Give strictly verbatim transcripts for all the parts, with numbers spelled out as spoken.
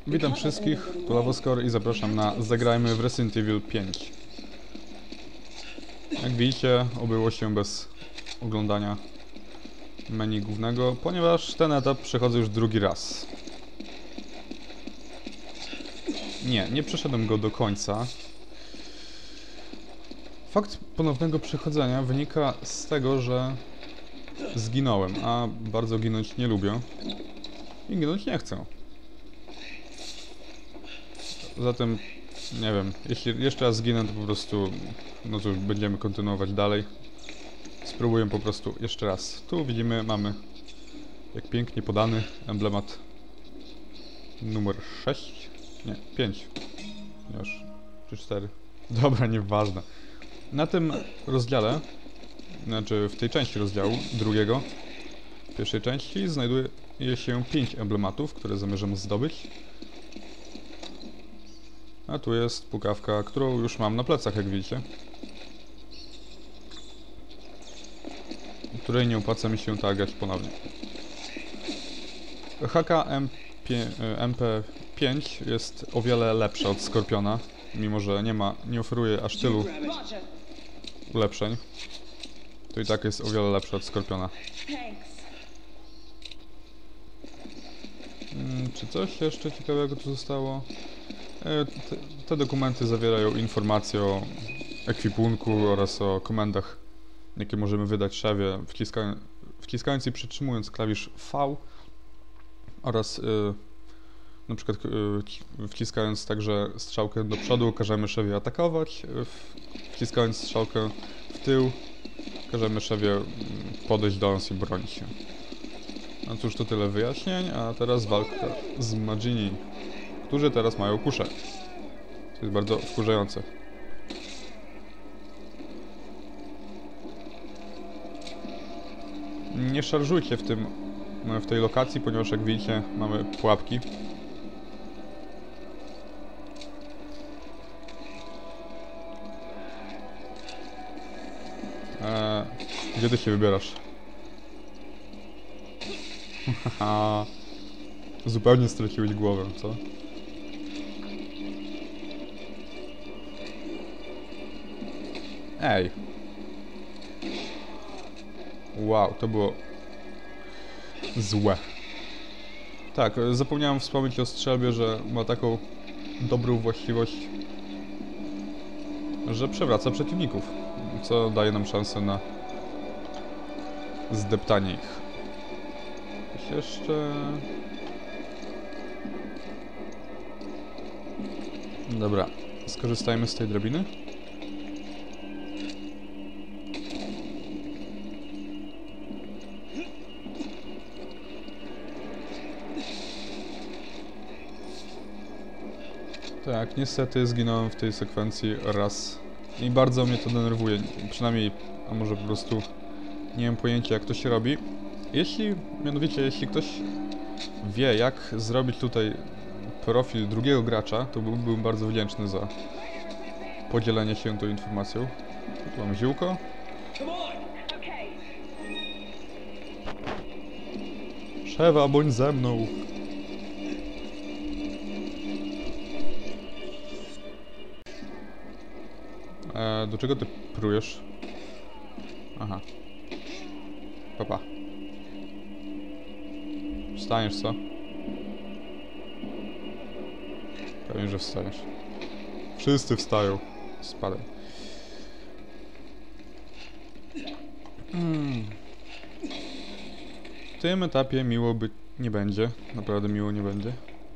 Witam wszystkich, tu Lavoskor i zapraszam na Zagrajmy w Resident Evil pięć. Jak widzicie, obyło się bez oglądania menu głównego, ponieważ ten etap przechodzę już drugi raz. Nie, nie przeszedłem go do końca. Fakt ponownego przechodzenia wynika z tego, że zginąłem, a bardzo ginąć nie lubię i ginąć nie chcę. Zatem, nie wiem, jeśli jeszcze raz zginę, to po prostu, no cóż, będziemy kontynuować dalej. Spróbuję po prostu jeszcze raz. Tu widzimy, mamy, jak pięknie podany, emblemat numer sześć, nie, pięć, już, czy cztery. Dobra, nieważne. Na tym rozdziale, znaczy w tej części rozdziału drugiego, pierwszej części, znajduje się pięć emblematów, które zamierzam zdobyć. A tu jest pukawka, którą już mam na plecach, jak widzicie. Której nie opłaca mi się targać ponownie. H K M P pięć jest o wiele lepsza od Skorpiona, mimo że nie ma, nie oferuje aż tylu ulepszeń. To i tak jest o wiele lepsza od Skorpiona. Hmm, czy coś jeszcze ciekawego tu zostało? Te, te dokumenty zawierają informacje o ekwipunku oraz o komendach, jakie możemy wydać szewie, wciska, wciskając i przytrzymując klawisz V oraz yy, na przykład yy, wciskając także strzałkę do przodu każemy szewie atakować, yy, wciskając strzałkę w tył każemy szewie podejść do nas i bronić się. No cóż, to tyle wyjaśnień, a teraz walka z Magini, którzy teraz mają kuszę. To jest bardzo wkurzające. Nie szarżujcie w tym, w tej lokacji, ponieważ jak widzicie, mamy pułapki. Eee, gdzie ty się wybierasz? Haha. Zupełnie straciłeś głowę, co? Ej. Wow, to było złe. Tak, zapomniałem wspomnieć o strzelbie, że ma taką dobrą właściwość, że przewraca przeciwników, co daje nam szansę na zdeptanie ich. Coś jeszcze... Dobra, skorzystajmy z tej drabiny. Tak, niestety zginąłem w tej sekwencji raz i bardzo mnie to denerwuje, przynajmniej, a może po prostu nie mam pojęcia, jak to się robi. Jeśli, mianowicie, jeśli ktoś wie, jak zrobić tutaj profil drugiego gracza, to byłbym bardzo wdzięczny za podzielenie się tą informacją. Tu mam ziółko. Szewa, bądź ze mną! E, do czego ty prujesz? Aha. Papa. Wstaniesz, co? Pewnie, że wstajesz. Wszyscy wstają. Spadaj. Hmm. W tym etapie miło być nie będzie. Naprawdę miło nie będzie.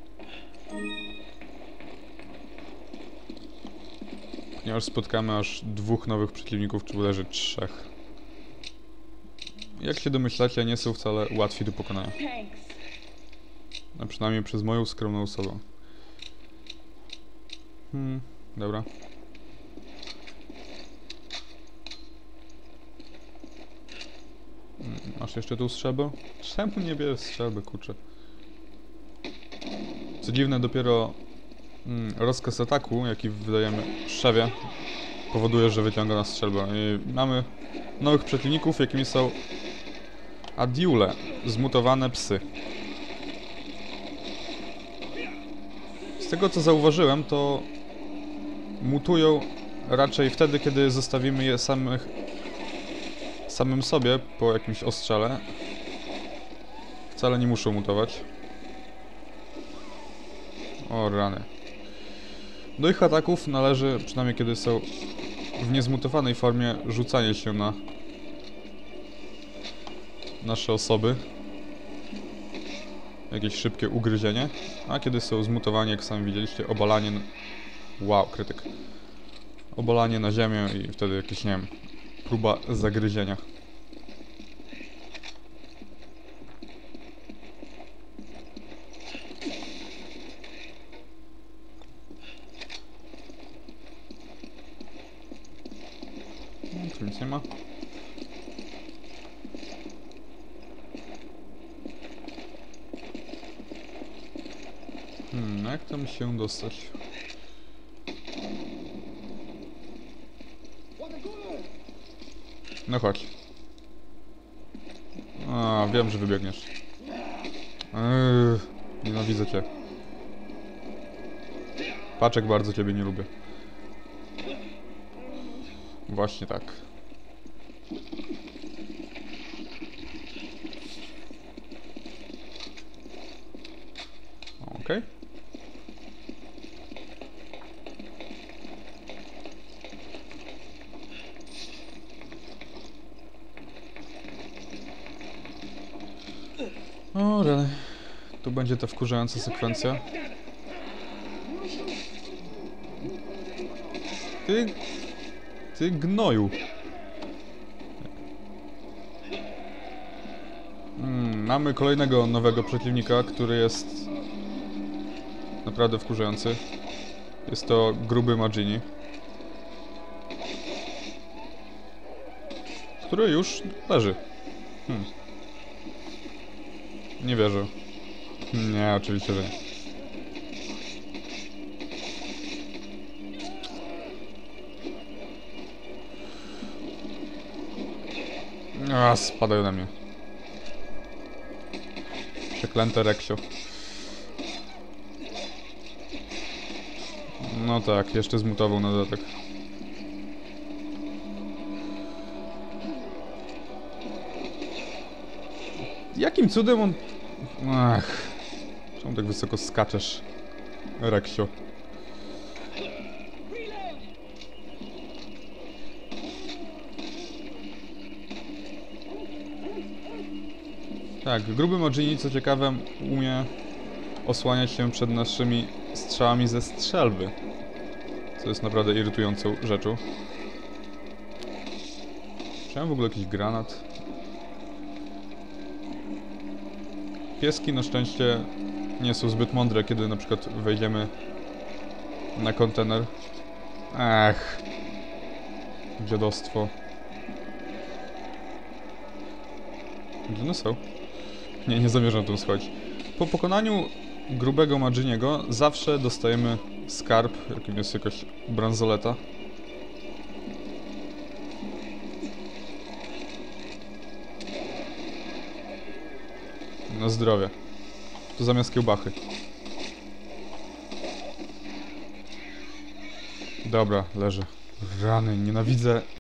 Ponieważ spotkamy aż dwóch nowych przeciwników, czy bodajże trzech. Jak się domyślacie, nie są wcale łatwi do pokonania. A przynajmniej przez moją skromną osobę. Hmm, dobra. Masz jeszcze tu strzelbę? Czemu nie bierzesz strzelby, kurczę? Co dziwne, dopiero mm, rozkaz ataku, jaki wydajemy szewie, powoduje, że wyciąga nas strzelbę. I mamy nowych przeciwników, jakimi są Adiule, zmutowane psy. tego co zauważyłem, to mutują raczej wtedy, kiedy zostawimy je samych, samym sobie po jakimś ostrzale. Wcale nie muszą mutować. O rany. Do ich ataków należy, przynajmniej kiedy są w niezmutowanej formie, rzucanie się na nasze osoby. Jakieś szybkie ugryzienie. A kiedy są zmutowani, jak sami widzieliście, obalanie... Wow, krytyk. Obalanie na ziemię i wtedy jakieś, nie wiem, próba zagryzienia. No, tu nic nie ma. Hmm, jak tam się dostać? No chodź. A, wiem, że wybiegniesz. Eee, nienawidzę cię. Paczek, bardzo ciebie nie lubię. Właśnie tak. Okej. Okay. O, rany. Tu będzie ta wkurzająca sekwencja. Ty... Ty gnoju. Hmm, mamy kolejnego nowego przeciwnika, który jest naprawdę wkurzający. Jest to gruby Magini, który już leży. Hmm. Nie wierzę. Nie, oczywiście, że nie. A, spadają na mnie. Przeklęte Reksio. No tak, jeszcze zmutował na dodatek. Jakim cudem on... Ach... Czemu tak wysoko skaczesz, Reksio? Tak, gruby Magini, co ciekawe, umie osłaniać się przed naszymi strzałami ze strzelby. Co jest naprawdę irytującą rzeczą. Chciałem w ogóle jakiś granat. Pieski na szczęście nie są zbyt mądre, kiedy na przykład wejdziemy na kontener. Ech. Dziadostwo. Gdzie one są? Nie, nie zamierzam tu schodzić. Po pokonaniu grubego Maginiego zawsze dostajemy skarb, jakim jest jakaś bransoleta. Na zdrowie. To zamiast kiełbachy. Dobra, leży. Rany, nienawidzę